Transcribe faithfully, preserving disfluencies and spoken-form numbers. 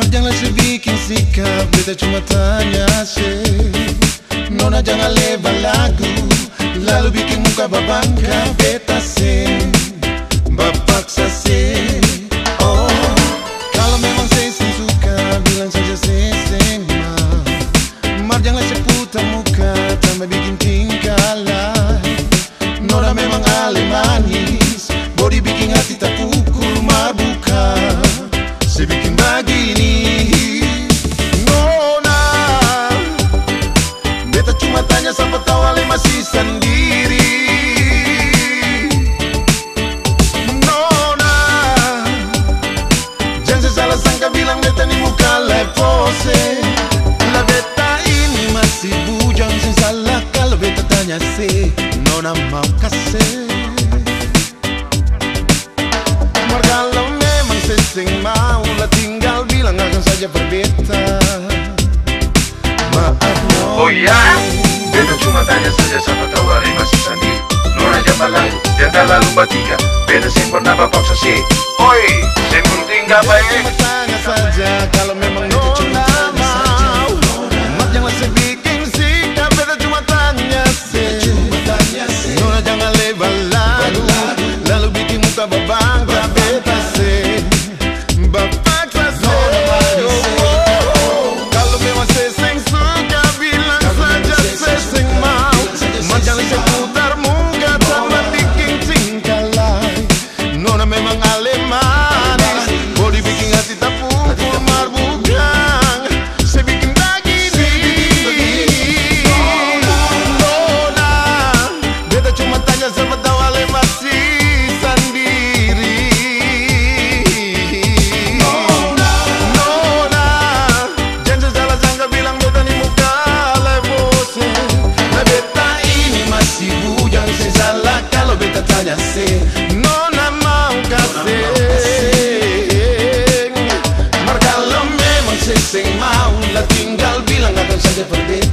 janganlah sebikin sikap, beta cuma tanya se. Nona jangan lebar lagu, lalu bikin muka babangka beta se. Bapaksa se. Oh, kalau memang seseng suka, bilang saja seseng mau. Mar janganlah seputar muka, tambah bikin tingkah lain. Nona memang ale manis, body bikin hati tak pukul mar bukan. Sebikin begini Nona, beta cuma tanya sampai tahu ale masih sendiri. Nona, jangan salah sangka bilang beta ni muka lai pose. Lah beta ini masih bujang, sen salah kalau beta tanya se. Nona mau kasih mar kalau memang seseng mau, lah tinggal bilang akan saja berbeta. Maaf Nona. Oh ya, beta cuma tanya saja sama tahu ale masih sandi. Nona jangan lalu, dia tak lalu batiga. Beta simpan nama paksa si. Oi, simpan tinggal baik. Cuma tanya saja kalau memang itu cuma mau. Mak janganlah sebikin sikap, beta cuma tanya se. Nona jangan lebar lalu, lalu bikin muka babangka beta se. Bapaksa se. Kalau memang seseng suka, bilang saja seseng mau. Mak jangan seputar muka, tambah bikin tingkah lain. Nona memang ale manis, body bikin hati tak pukul mar bukan. Saya bikin begini Nona, beta cuma tanya sama tahu ale masih sendiri. Nona, jangan salah sangka bilang beta ni muka lai pose. Nah beta ini masih bujang, saya salah kalau beta tanya se. Nona mau kasih mar kalau memang seseng mau, lah tinggal bilang akan saja berbeda.